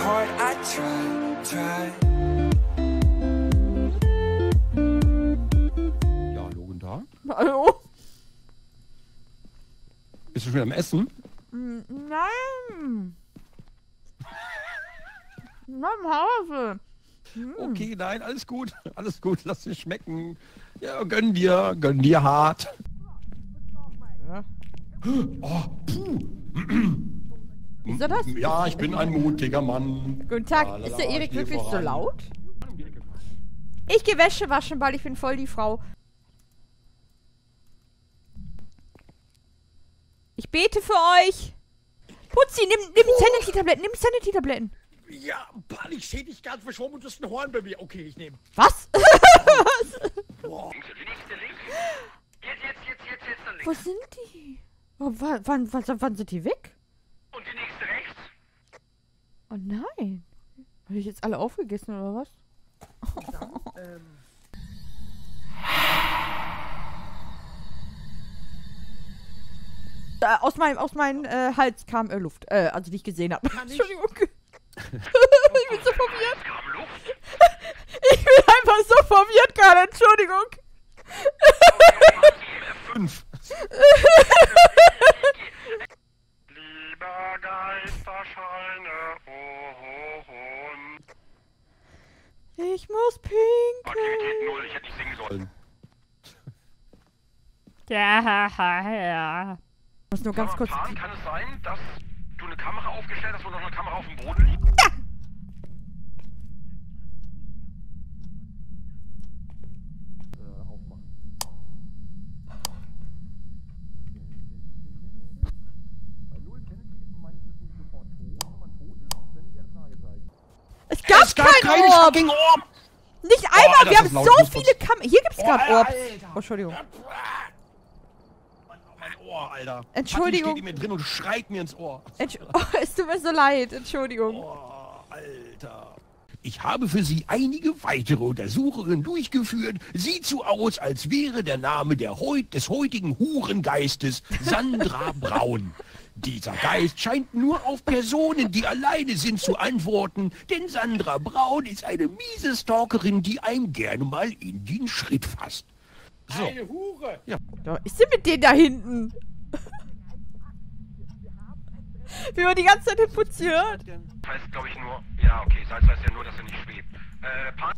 hard, I try. Ja, hallo, guten Tag. Hallo? Bist du schon am Essen? Nein. Nach Hause. Okay, nein, alles gut. Alles gut, lass dir schmecken. Ja, gönn dir hart. Ja. Oh, puh. Ist er das? Ja, ich bin ein mutiger Mann. Guten Tag. Lalala, Ist der Erik ich geh wirklich so voran. laut? Ich gehe Wäsche waschen, weil ich bin voll die Frau. Ich bete für euch. Putzi, nimm Sanity-Tabletten. Nimm Sanity-Tabletten. Ja, Mann, ich seh dich ganz verschwommen und du hast ein Horn bei mir. Okay, ich nehme. Was? Boah. Links, links. Jetzt dann links. Wo sind die? Oh, wann sind die weg? Und die nächste rechts. Oh nein. Habe ich jetzt alle aufgegessen oder was? Aus meinem Hals kam Luft. Also die ich gesehen habe. Entschuldigung. Ich bin so verwirrt. Kam Luft. Ich bin einfach so verwirrt gerade. Entschuldigung. 5. Lieber Geisterscheine, und... Ich muss Aktivität pinkeln. 0, ich hätte nicht singen sollen. Ja. Ich muss nur ganz kurz... Pan, kann es sein, dass du eine Kamera aufgestellt hast, wo noch eine Kamera auf dem Boden liegt? Es gab keinen Orb. fucking Orb! Nicht einmal. Alter, Wir das haben ist laut. so Ich muss viele Kameras. Hier gibt's gerade Orbs. Alter. Oh, Entschuldigung. Mein Ohr, Alter. Entschuldigung. Patti steht in mir drin und schreit mir ins Ohr. Oh, es tut mir so leid. Entschuldigung. Oh, Alter. Ich habe für Sie einige weitere Untersuchungen durchgeführt. Sieht so aus, als wäre der Name des heutigen Hurengeistes Sandra Braun. Dieser Geist scheint nur auf Personen, die alleine sind, zu antworten, denn Sandra Braun ist eine miese Stalkerin, die einem gerne mal in den Schritt fasst. So. Eine Hure. Da ist sie mit denen da hinten. Wie man die ganze Zeit den Putz hört. Heißt, glaube ich, nur... Ja, okay, Salz heißt ja nur, dass er nicht schwebt. Pan...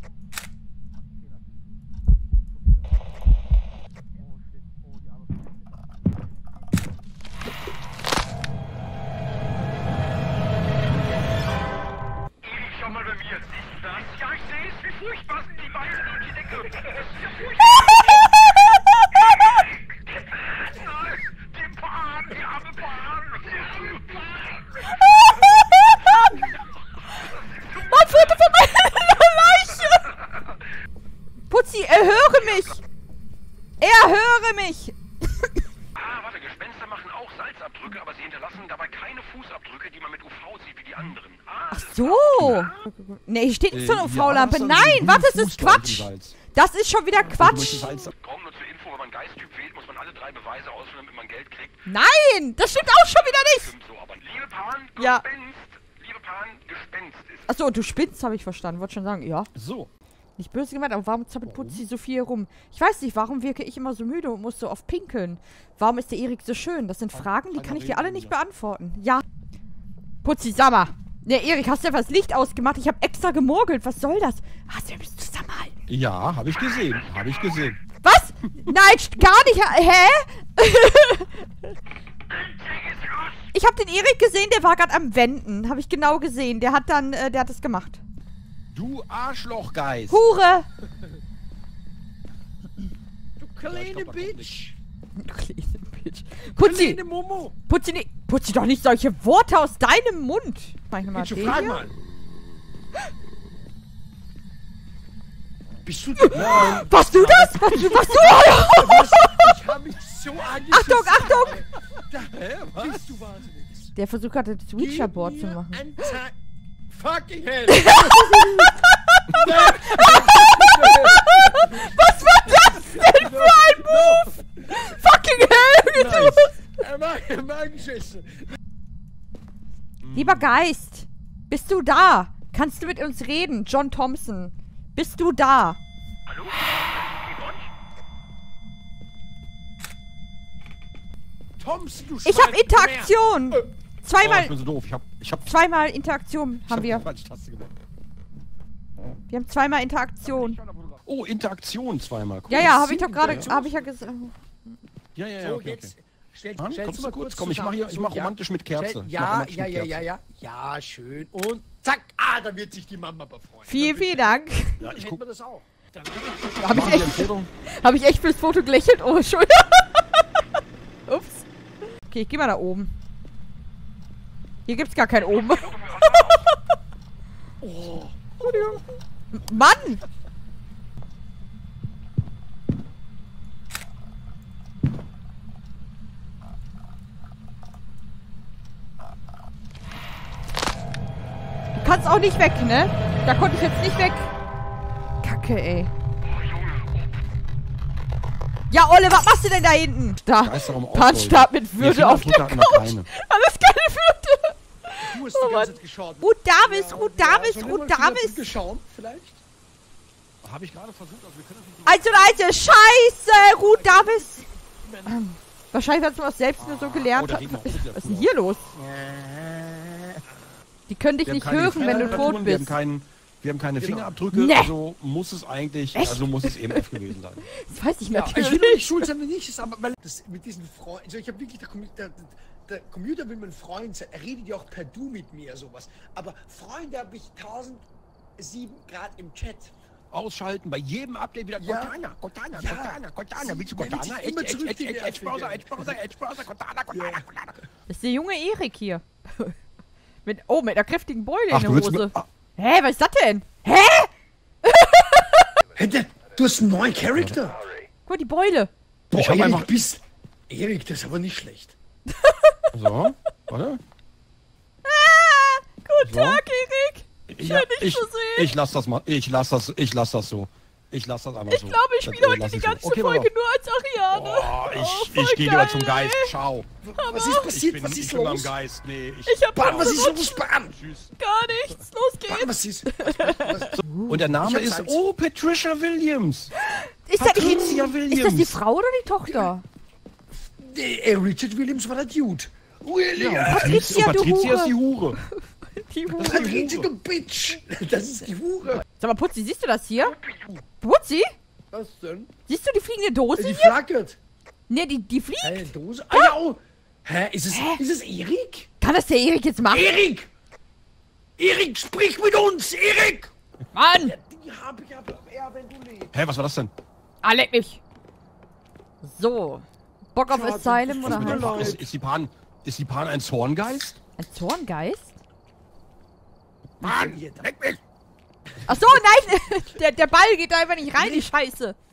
Erik, schau mal bei mir. Siehst du das? Ja, ich sehe es. Wie furchtbar sind die Beine durch die Decke. Das ist ja furchtbar. Nein, den Pan, die arme Pan. Die arme Pan. Ein Foto von meiner Leiche! Putzi, erhöre mich! Erhöre mich! Ah, warte, Gespenster machen auch Salzabdrücke, aber sie hinterlassen dabei keine Fußabdrücke, die man mit UV sieht wie die anderen. Ah, Ach so! Ne, hier steht nicht so eine Ja, UV-Lampe. das ist Nein, ein was? Das ist Fußball im Quatsch! Salz. Das ist schon wieder Du Quatsch! möchtest Salz- Kaum nur zur Info, wenn man Geisttyp wählt, muss man alle 3 Beweise ausfüllen, damit man Geld kriegt. Nein! Das stimmt auch schon wieder nicht! Stimmt so, aber liebe Pan, Ja. Gespenst ist... Achso, du spinnst, habe ich verstanden. Wollte schon sagen, ja. So. Nicht böse gemeint, aber warum zappelt Putzi so viel rum? Ich weiß nicht, warum wirke ich immer so müde und muss so oft pinkeln? Warum ist der Erik so schön? Das sind Fragen, die kann ich dir alle nicht beantworten. Ja. Putzi, sag mal. Ne, Erik, hast du etwas Licht ausgemacht? Ich habe extra gemurgelt. Was soll das? Hast du ein bisschen zusammenhalten? Ja, habe ich gesehen. Habe ich gesehen. Was? Nein, gar nicht. Hä? Ich habe den Erik gesehen, der war gerade am Wenden. Habe ich genau gesehen. Der hat dann, der hat es gemacht. Du Arschlochgeist. Hure! Du kleine Bitch. Du kleine Bitch. Putzi! Kleine Momo. Putzi, nee, putzi doch nicht solche Worte aus deinem Mund. Mach ich nochmal Willst du den fragen, hier? Mann? Bist du... Nein. Warst du das? Warst du? Ich hab mich so angeschissen. Achtung, Achtung! Hä, was? Bist du wahnsinnig? Der versucht gerade das Witcher-Board zu machen. Fucking hell! Was war das denn für ein Move? Fucking hell! Er mag geschissen. Lieber Geist, Bist du da? Kannst du mit uns reden? John Thompson. Bist du da? Hallo? Yvonne? Thompson, du Ich habe Interaktion. Oh, Zweimal, ich bin so doof. Ich hab zweimal Interaktion haben wir. die falsche Taste gemacht. Wir haben zweimal Interaktion. Oh, Interaktion zweimal. Cool. Ja, ja, habe ich doch gerade, habe ich ja gesagt. Ja, ja, ja, So, okay, jetzt. okay. Stellst Kommst du du mal kurz? kurz Komm, ich mach hier, ich mach ja. romantisch mit Kerze. Stell- Ich mach Ja, romantisch ja, mit ja, Kerze. ja, ja. Ja, schön. Und zack. Ah, da wird sich die Mama befreuen. Vielen, vielen Dank. Ja, ich Hätten guck. wir das auch. Dann Habe Machen wir ich, Empfehlung? hab ich echt fürs Foto gelächelt? Oh, Entschuldigung. Ups. Okay, ich geh mal da oben. Hier gibt's gar kein oben. Oh. Entschuldigung. Mann! Du kannst auch nicht weg, ne? Da konnte ich jetzt nicht weg. Kacke, ey. Ja, Olle, was machst du denn da hinten? Da. Geisterraum Punchstab mit Nee, Würde auf der Fingerabdrücke hatten wir Couch. keine. Alles keine Würde. Du hast die ganze Zeit geschaut. Ruth Davis, Ruth Davis, Sollen wir Ruth mal die Davis. geschaut, vielleicht? Habe ich gerade versucht, also wir können das nicht. 1 und 1, Scheiße, Ruth Davis. Wahrscheinlich hat sie was selbst nur so gelernt. da geht noch Ruth Was ist denn hier los? Die können dich Wir haben nicht keine hören, wenn du Fingerabdrücke, tot wir haben bist. wir haben keine Fingerabdrücke, Nee. also muss es eigentlich, Echt? also muss es eben F gewesen sein. Das weiß ich Ja, ich will natürlich. nicht schuld sein, wenn nicht ist, aber weil das mit diesen Freunden, also ich habe wirklich, der Computer will mein Freund sein, er redet ja auch per Du mit mir, sowas. Aber Freunde habe ich 1007 Grad im Chat. Ausschalten, bei jedem Update wieder Ja. Cortana, Ja. willst du Der wird Cortana? sich immer zurück die Nerven Edge-Browser, Cortana. Das ist der junge Erik hier. mit einer kräftigen Beule Ach, in der du willst Hose. mir- Hä, was ist das denn? Hä? Hey, du hast einen neuen Charakter. Guck mal, die Beule. Boah, Ich hab Erik, einfach- Erik, das ist aber nicht schlecht. So, warte. Guten So. Tag, Erik. Ja, dich zu sehen. ich lass das mal, ich lass das so. Ich lass das einfach so. Ich glaube, ich spiele heute die ganze Okay, Folge pass nur als Ariane. auf. Oh, Ich voll gehe wieder geil, zum Geist. ey. Ciao. Was ist passiert? Was Ich ist bin beim los? Geist. Nee, Ich hab Bam, was ist abgerutscht. los? Bam! Tschüss. Gar nichts. Los Bam, geht's. was ist? Und der Name Ich ist, hab's oh, Patricia Williams. Ist das, Patricia ist das die Williams. Frau oder die Tochter? Richard Williams war der Dude. William! Patricia, du Patricia ist Hure. die Hure. Die Hure. Patricia, du Bitch! Das ist die Hure. Sag mal, Putzi, siehst du das hier? Putzi? Was denn? Siehst du die fliegende Dose Die hier? flackert. Ne, die fliegt. Eine Dose. Ah ja, oh. Hä? Ist es Erik? Kann das der Erik jetzt machen? Erik! Erik, sprich mit uns! Erik! Mann! Die hab ich aber eher, wenn du lebst. Hä, was war das denn? Ah, leck mich. So. Bock auf Schade, Asylum das oder tut mir halt? leid. Ist die Pan ein Zorngeist? Ein Zorngeist? Mann, leck mich! Ach so, nein! Der Ball geht da einfach nicht rein, die Scheiße.